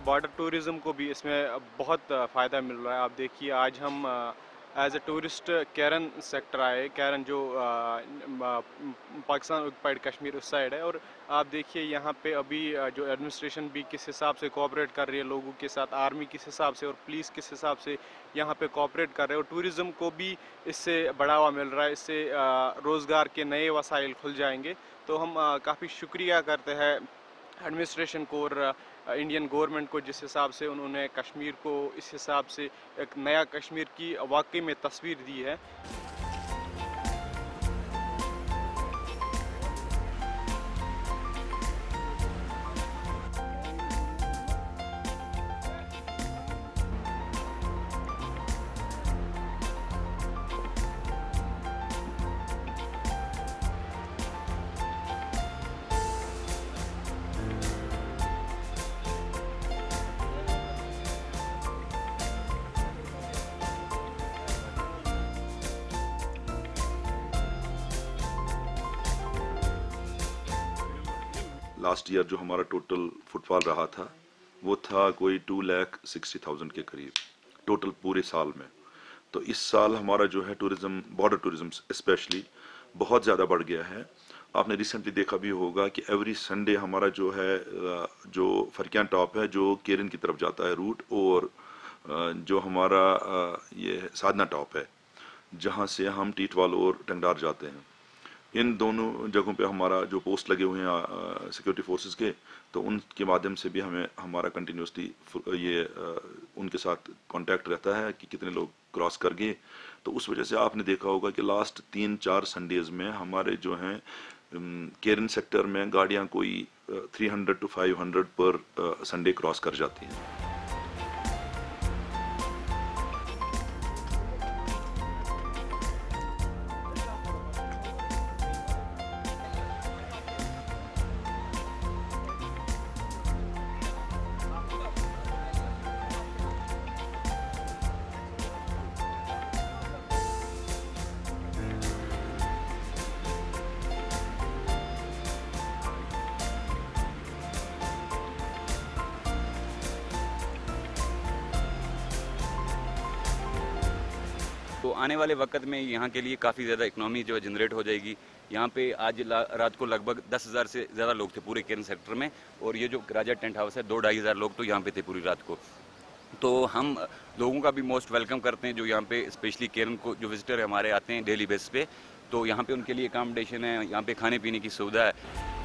Border tourism को भी इसमें बहुत फ़ायदा मिल रहा है। आप देखिए आज हम as a tourist Keran sector आए। कैरन जो पाकिस्तान ऑक्युपाइड कश्मीर उस साइड है, और आप देखिए यहाँ पे अभी जो एडमिनिस्ट्रेशन भी किस हिसाब से कोऑपरेट कर रही है लोगों के साथ, आर्मी किस हिसाब से और पुलिस किस हिसाब से यहाँ पे कोऑपरेट कर रहे हैं, और टूरिज़्म को भी इससे बढ़ावा मिल रहा है। इससे रोज़गार के नए वसाइल खुल जाएंगे। तो हम काफ़ी शुक्रिया करते हैं एडमिनिस्ट्रेशन को और इंडियन गवर्नमेंट को, जिस हिसाब से उन्होंने कश्मीर को इस हिसाब से एक नया कश्मीर की वाकई में तस्वीर दी है। लास्ट ईयर जो हमारा टोटल फुटफॉल रहा था वो था कोई 2,60,000 के करीब टोटल पूरे साल में। तो इस साल हमारा जो है टूरिज़्म, बॉर्डर टूरिज़्म स्पेशली बहुत ज़्यादा बढ़ गया है। आपने रिसेंटली देखा भी होगा कि एवरी संडे हमारा जो है जो फरकियान टॉप है जो केरन की तरफ जाता है रूट, और जो हमारा ये साधना टॉप है जहाँ से हम टीटवाल और टंगडार जाते हैं, इन दोनों जगहों पे हमारा जो पोस्ट लगे हुए हैं सिक्योरिटी फोर्सेस के, तो उनके माध्यम से भी हमें हमारा कंटिन्यूसली ये उनके साथ कांटेक्ट रहता है कि कितने लोग क्रॉस कर गए। तो उस वजह से आपने देखा होगा कि लास्ट 3-4 संडेज में हमारे जो हैं केरन सेक्टर में गाड़ियां कोई 300 to 500 पर संडे क्रॉस कर जाती हैं। तो आने वाले वक्त में यहाँ के लिए काफ़ी ज़्यादा इकनॉमी जो है जनरेट हो जाएगी। यहाँ पे आज रात को लगभग 10,000 से ज़्यादा लोग थे पूरे केरन सेक्टर में, और ये जो राजा टेंट हाउस है 2-2.5 हज़ार लोग तो यहाँ पे थे पूरी रात को। तो हम लोगों का भी मोस्ट वेलकम करते हैं जो यहाँ पे स्पेशली केरन को जो विजिटर हमारे आते हैं डेली बेस पे। तो यहाँ पे उनके लिए अकामडेशन है, यहाँ पे खाने पीने की सुविधा है।